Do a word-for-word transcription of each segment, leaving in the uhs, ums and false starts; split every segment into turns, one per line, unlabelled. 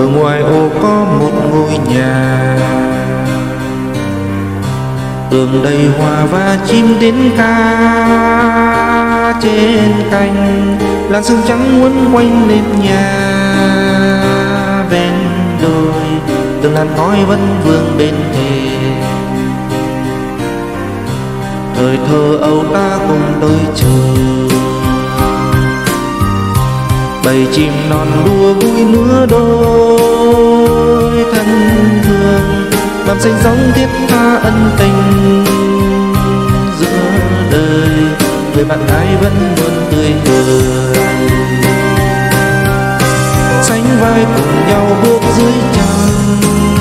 Ở ngoài ô có một ngôi nhà, tường đầy hoa và chim đến ca trên cành. Làn sương trắng quấn quanh nền nhà ven đồi, từng làn khói vẫn vương bên thềm. Thời thơ ấu ta cùng đôi chờ, bầy chim non đua vui nữa đôi thân thương. Đầm xanh giống thiết tha ân tình giữa đời, người bạn gái vẫn luôn tươi cười. Sánh vai cùng nhau bước dưới trăng,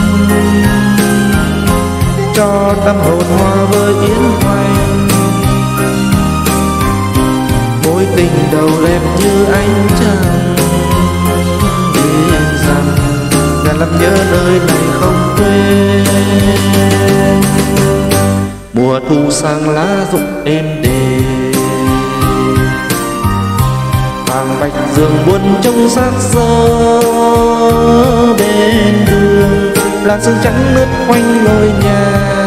cho tâm hồn hoa vơi yến hoành. Mối tình đầu đẹp như ánh trăng, biết rằng ngàn năm nhớ nơi này không quên. Mùa thu sang lá rụng êm đềm, hàng bạch dương buồn trong xác xơ bên đường. Làn sương trắng lướt quanh ngôi nhà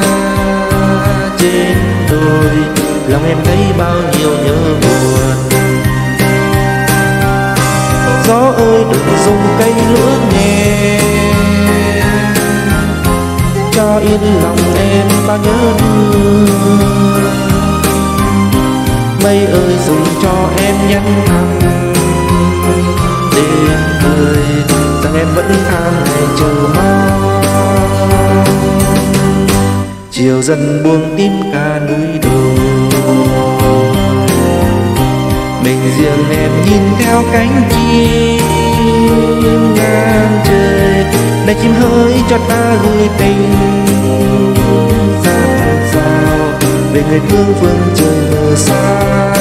trên đồi, lòng em thấy bao nhiêu nhớ buồn. Gió ơi đừng dùng cây lửa nhẹ, cho yên lòng em bao nhớ thương. Mây ơi dùng cho em nhắn thầm đêm cười, rằng em vẫn than ngày chờ mong. Chiều dần buông tím cả núi đồi, mình riêng em nhìn theo cánh chim ngang trời. Này chim hỡi cho ta gửi tình dạt dào về người thương phương trời mờ xa.